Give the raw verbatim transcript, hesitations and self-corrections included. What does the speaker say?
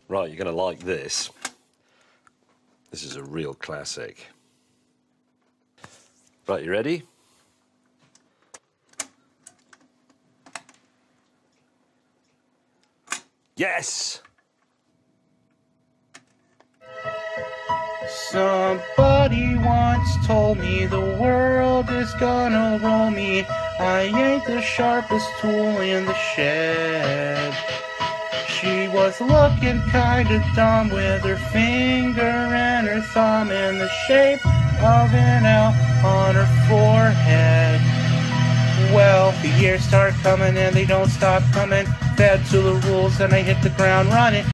Right, you're going to like this. This is a real classic. Right, you ready? Yes! Somebody once told me the world is gonna roll me. I ain't the sharpest tool in the shed. She was looking kinda dumb with her finger and her thumb in the shape of an L on her forehead. Well, the years start coming and they don't stop coming. Fed to the rules and I hit the ground running.